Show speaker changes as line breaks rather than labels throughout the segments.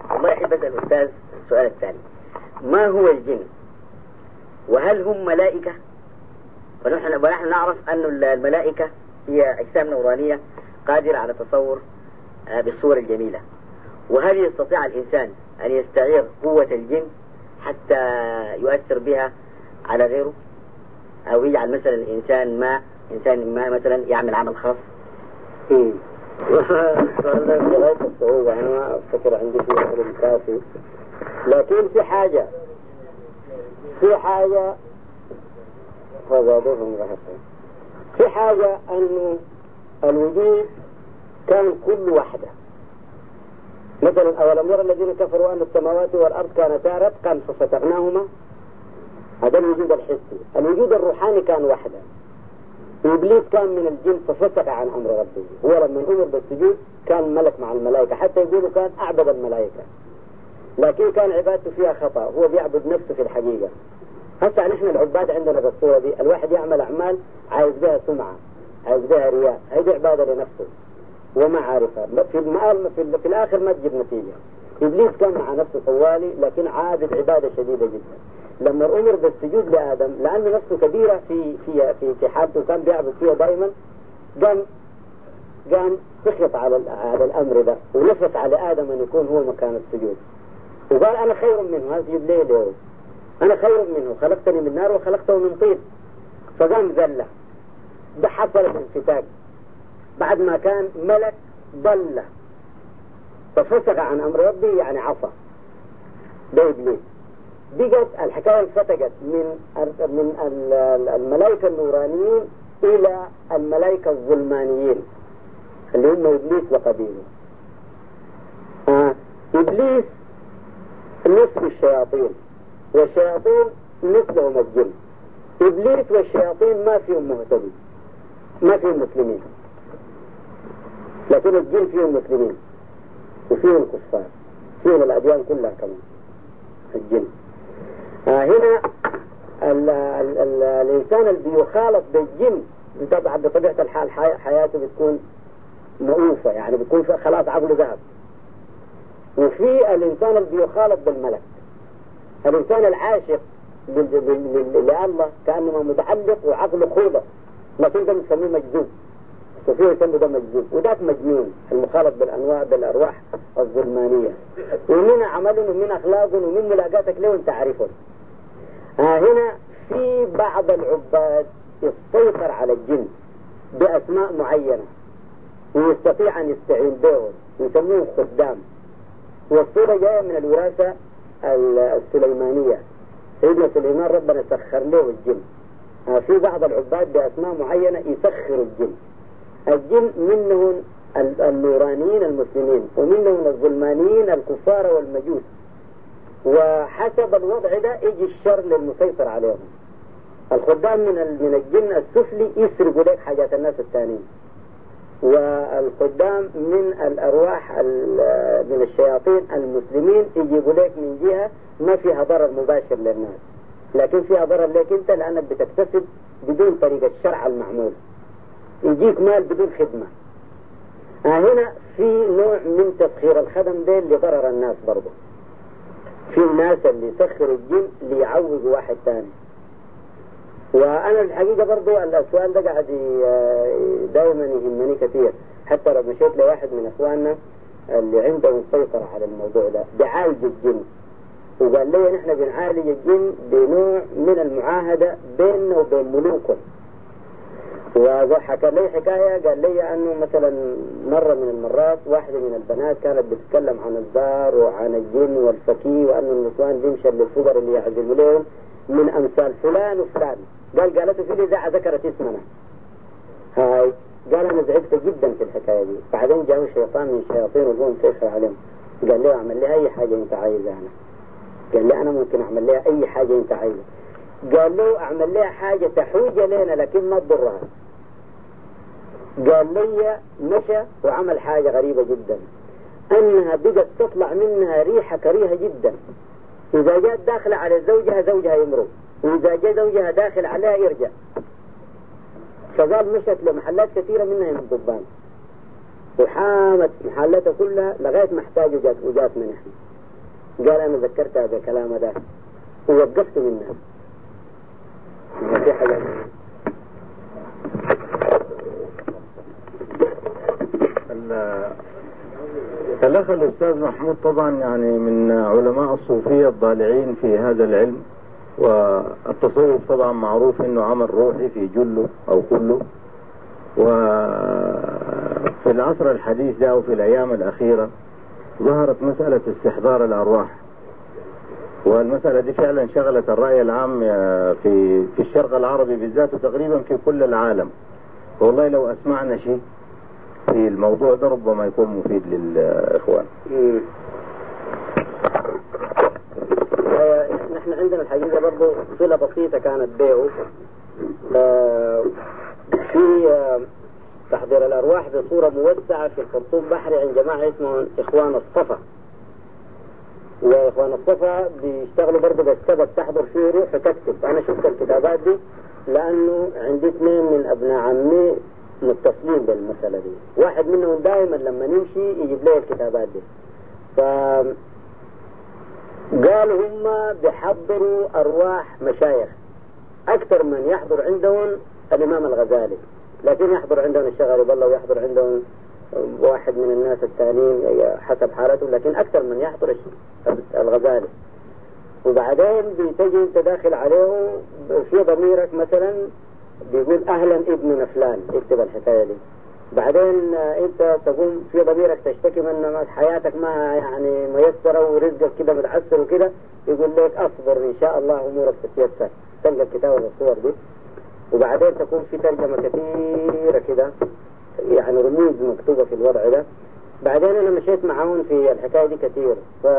الله يحب أسأل الأستاذ السؤال الثاني: ما هو الجن؟ وهل هم ملائكة؟ ونحن نعرف أن الملائكة هي أجسام نورانية قادرة على تصور بالصور الجميلة. وهل يستطيع الإنسان أن يستعير قوة الجن حتى يؤثر بها على غيره، أو يجعل مثلا إنسان ما مثلا يعمل عمل خاص؟
السؤال ده بغاية الصعوبة، أنا ما أفتكر عندي فيه علم كافي، لكن في حاجة في حاجة أنه الوجود كان كل واحدة. مثلا أولم يرى الذين كفروا أن السماوات والأرض كانتا رتقا ففتقناهما، هذا الوجود الحسي. الوجود الروحاني كان واحدة. إبليس كان من الجن ففسق عن أمر ربه، هو لما أمر بالسجود كان ملك مع الملائكة، حتى يقولوا كان أعبد الملائكة، لكن كان عبادته فيها خطأ، هو بيعبد نفسه في الحقيقة. هسه نحن العباد عندنا بالصورة دي، الواحد يعمل أعمال عايز بها سمعة، عايز بها رياء، هذه عبادة لنفسه وما عارفها، في الآخر ما تجيب نتيجة. إبليس كان مع نفسه طوالي، لكن عابد عبادة شديدة جدا. لما أمر بالسجود لآدم لأن نفسه كبيرة في حالته كان بيعبد فيها دائما، قام سخط على الأمر ده ونفس على آدم أن يكون هو مكان السجود، وقال أنا خير منه، هسجد ليه؟ أنا خير منه، خلقتني من نار وخلقته من طين. فقام ذله، ده حصل الانفتاق بعد ما كان ملك ضل ففسق عن أمر ربي، يعني عصى. ده إبليس. بقت الحكاية انفتقت من الملائكة النورانيين إلى الملائكة الظلمانيين اللي هم إبليس وقبيله. إبليس نصف الشياطين، والشياطين مثلهم الجن. إبليس والشياطين ما فيهم مهتدين، ما فيهم مسلمين، لكن الجن فيهم مسلمين وفيهم كفار، فيهم الأديان كلها كمان الجن. هنا الإنسان اللي بيخالط بالجن طبعا بطبيعة الحال حياته بتكون مؤوفة، يعني بتكون خلاص عقله ذهب. وفي الإنسان اللي بيخالط بالملك، الإنسان العاشق لله كأنه متعلق وعقله خوضة، لكن ده نسميه مجذوب، وفيه يسمى ده مجذوب، وذاك مجنون المخالط بالأرواح الظلمانية. ومن عمل ومن أخلاق ومن ملاقاتك له أنت عارفه. هنا في بعض العباد يسيطر على الجن بأسماء معينة ويستطيع أن يستعين بهم، يسموه خدام. والصورة جاية من الوراثة السليمانية، سيدنا سليمان ربنا سخر له الجن. في بعض العباد بأسماء معينة يسخر الجن. الجن منهم النورانيين المسلمين، ومنهم الظلمانيين الكفار والمجوس، وحسب الوضع ده يجي الشر للمسيطر عليهم. الخدام من الجن السفلي يسرقوا لك حاجات الناس الثانيين، والخدام من الأرواح من الشياطين المسلمين يجيبوا لك من جهة ما فيها ضرر مباشر للناس، لكن فيها ضرر لك أنت لأنك بتكتسب بدون طريقة الشرع المعمول، يجيك مال بدون خدمة. هنا في نوع من تسخير الخدم ده لضرر الناس برضه. في الناس اللي يسخر الجن ليعوز واحد ثاني. وأنا الحقيقة برضه السؤال ده قاعد دائما يهمني كثير، حتى لو مشيت لواحد من إخواننا اللي عندهم سيطرة على الموضوع ده بيعالج الجن، وقال لي نحن بنعالج الجن بنوع من المعاهدة بيننا وبين ملوكهم. وحكى لي حكاية، قال لي أنه مثلا مرة من المرات واحدة من البنات كانت بتتكلم عن الزار وعن الجن والفكي، وأن النسوان بيمشي للفقر اللي يعزلوا لهم من أمثال فلان وفلان. قالته في الإذاعة ذكرت اسمنا. هاي قال أنا زعجت جدا في الحكاية دي. بعدين جاءوا شيطان من الشياطين وقوم سيخر عليهم، قال لي أعمل لي أي حاجة أنت عايزها. أنا قال لي أنا ممكن أعمل لها أي حاجة أنت عايزها. قال له أعمل لها حاجة تحوج لنا لكن ما تضرها. قال لي مشى وعمل حاجة غريبة جدا، أنها بقت تطلع منها ريحة كريهة جدا. إذا جاءت داخلة على زوجها يمرض، وإذا جاء زوجها داخل عليها يرجع. فقال مشت لمحلات كثيرة منها من الضبان، وحامت محلته كلها لغاية ما احتاجوا وجات من احنا. قال أنا ذكرتها بكلام ده ووقفت منها. ما في حاجة.
الأخ الأستاذ محمود طبعا يعني من علماء الصوفية الضالعين في هذا العلم، والتصوف طبعا معروف انه عمل روحي في جله او كله. وفي العصر الحديث ده وفي الايام الاخيرة ظهرت مسألة استحضار الارواح، والمسألة دي فعلا شغلت الرأي العام في الشرق العربي بالذات وتقريبا في كل العالم. والله لو اسمعنا شيء في الموضوع ده ربما يكون مفيد للإخوان.
نحن عندنا الحقيقة برضو صلة بسيطة كانت بيعه في تحضير الأرواح بصورة موسعة في الخرطوم بحري عند جماعة اسمه إخوان الصفا. وإخوان الصفا بيشتغلوا برضو بالسبب تحضر فيه روح وتكتب. أنا شفت الكتابات دي لأنه عندي 2 من أبناء عمي متصلين بالمسألة دي. واحد منهم دائما لما نمشي يجيب لي الكتابات دي. قالوا هم بيحضروا أرواح مشايخ أكثر من يحضر عندهم الإمام الغزالي، لكن يحضر عندهم الشغالي بالله ويحضر عندهم واحد من الناس الثانيين حسب حالته، لكن أكثر من يحضر الغزالي. وبعدين بتجي انت داخل عليه في ضميرك مثلا بيقول أهلا ابن فلان، اكتب الحكاية دي. بعدين انت تقوم في ضميرك تشتكي من حياتك ما يعني ميسرة ورزقك كده متعسر وكده، يقول لك اصبر ان شاء الله امورك تتيسر. تلقى الكتابة والصور دي. وبعدين تكون في ترجمة كثيرة كده يعني رموز مكتوبة في الوضع ده. بعدين انا مشيت معاهم في الحكاية دي كثير،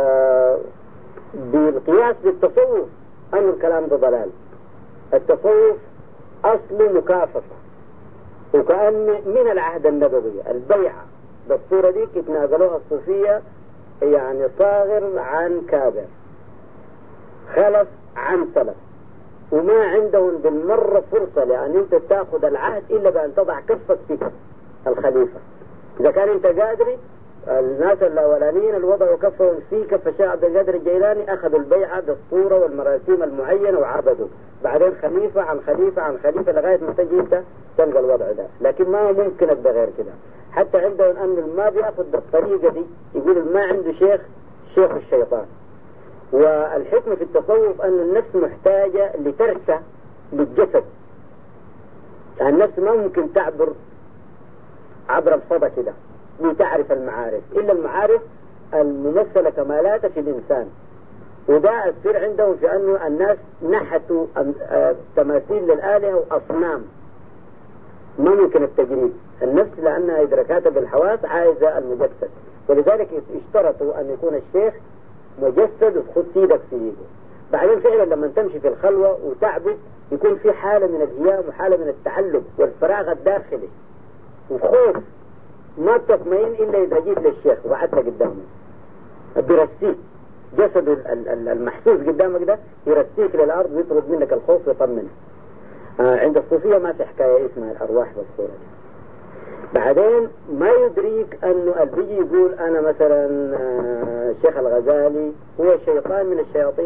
بالقياس بالتصوف ان الكلام ده ضلال. التصوف اصله مكاففة، وكأن من العهد النبوي البيعة بالصورة دي اتناقلوها الصوفية يعني صاغر عن كابر، خلف عن سلف، وما عندهم بالمرة فرصة لأن انت تاخذ العهد إلا بأن تضع كفك في كف الخليفة. إذا كان انت قادري، الناس الأولانيين اللي وضعوا كفهم في كف الشيخ عبد القادر الجيلاني أخذوا البيعة بالصورة والمراسيم المعينة وعبدوا، بعدين خليفة عن خليفة عن خليفة لغاية ما تجي انت تلقى الوضع ده. لكن ما ممكن ابدا غير كده. حتى عندهم أن ما بياخذ بالطريقة دي يقول ما عنده شيخ الشيطان. والحكمة في التصوف أن النفس محتاجة لترسى للجسد. النفس ما ممكن تعبر عبر الفضاء كده لتعرف المعارف إلا المعارف الممثلة كمالات في الإنسان. وده أثر عندهم في أنه الناس نحتوا تماثيل للآلهة وأصنام. ما ممكن التجريد النفس لأنها إدراكاتها بالحواس عايزة المجسد، ولذلك اشترطوا أن يكون الشيخ مجسد وتخد ايدك في ايده. بعدين فعلا لما تمشي في الخلوة وتعبد يكون في حالة من الهيام وحالة من التعلق والفراغ الداخلي وخوف، ما تطمئن إلا إذا جيت للشيخ وقعدت قدامه برسيك جسد المحسوس قدامك ده يرسيك للأرض ويطرد منك الخوف ويطمنك. عند الصوفية ما في حكاية اسمها الأرواح بالصورة دي. بعدين ما يدريك أنه البيجي يقول أنا مثلا الشيخ الغزالي هو شيطان من الشياطين.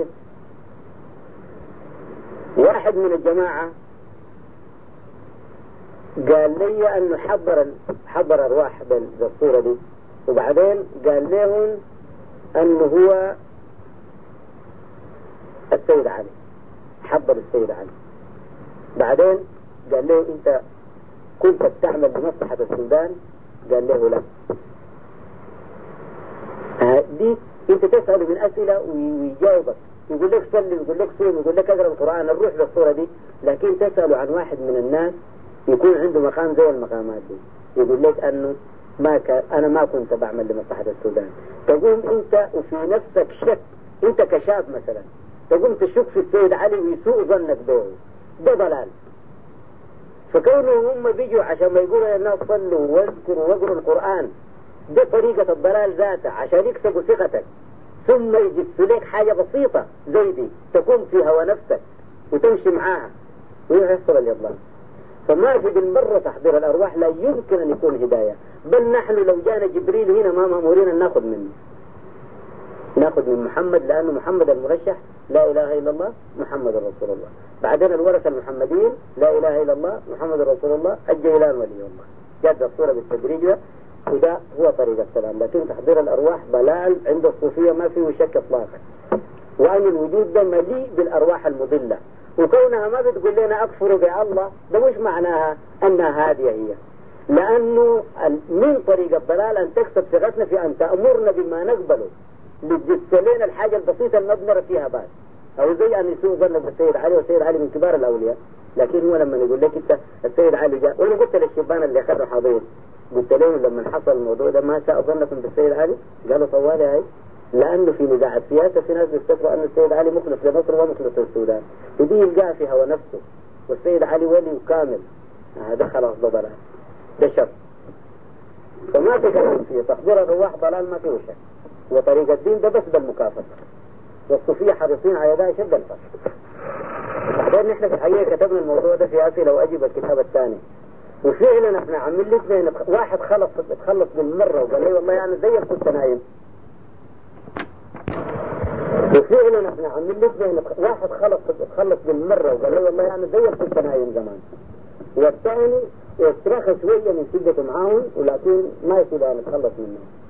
واحد من الجماعة قال لي أنه حضر أرواح بالصورة دي، وبعدين قال لهم أنه هو السيد علي، حضر السيد علي. بعدين قال له أنت كنت بتعمل بمصلحة السودان؟ قال له لا. دي انت تسأله من أسئلة ويجاوبك، يقول لك صلي ويقول لك صوم ويقول لك اقرأ القرآن الروح بالصورة دي. لكن تسأله عن واحد من الناس يكون عنده مقام زي المقامات دي يقول لك أنه أنا ما كنت بعمل لمصلحة السودان. تقوم انت وفي نفسك شك، انت كشاب مثلا تقوم تشك في السيد علي ويسوء ظنك به، ده ضلال. فكونوا هم بيجوا عشان ما يقولوا للناس صلوا واذكروا واقروا القرآن، دي طريقة الضلال ذاته عشان يكسبوا ثقتك، ثم يجدوا لك حاجة بسيطة زي دي تكون في هوى نفسك وتمشي معاها ويحصل الإضلال. فما في بالمرة تحضير الأرواح لا يمكن أن يكون هداية، بل نحن لو جانا جبريل هنا ما مأمورين أن ناخذ منه، ناخذ من محمد، لأنه محمد المرشح لا إله إلا الله محمد رسول الله. بعدين الورثة المحمديين لا إله إلا الله محمد رسول الله الجيلان ولي الله. جاءت الصورة بالتدريج ده، وده هو طريق السلام. لكن تحضير الأرواح ضلال عند الصوفية ما فيه شك إطلاقا، وأن الوجود ده مليء بالأرواح المضلة، وكونها ما بتقول لنا أكفر بالله ده مش معناها أنها هذه هي، لأنه من طريق الضلال أن تكسب ثقتنا في أن تأمرنا بما نقبله لتجسلين الحاجة البسيطة المبنرة فيها بعد، أو زي أن يسوء ظنك بالسيد علي، والسيد علي من كبار الأولياء. لكن هو لما يقول لك أنت السيد علي جاء، وأنا قلت للشبان اللي أخذوا حاضرين قلت لهم لما حصل الموضوع ده ما ساء ظنكم بالسيد علي؟ قالوا طوالي هاي، لأنه في نزاع السياسة في ناس بيفتكروا أن السيد علي مخلص لمصر ومخلص للسودان، ودي يلقاها في هوى نفسه، والسيد علي ولي وكامل، هذا خلاص ده ضلال، ده شر. فما في كلام فيه تحضير الرواح ضلال ما فيه شك، وطريق الدين ده بس بالمكافأة، والصوفية حريصين على ده شد الفرق. بعدين نحن في الحقيقة كتبنا الموضوع ده في أسئلة وأجوبة الكتاب الثاني، وفعلا احنا عاملين الاثنين. واحد تخلص بالمرة وقال لي والله يعني زي كنت نايم، وفعلا احنا عاملين الاثنين. واحد تخلص بالمرة وقال لي والله يعني زي كنت نايم زمان، والثاني استرخى شوية من شدة معاهم ولكن ما يصير أن نتخلص منه.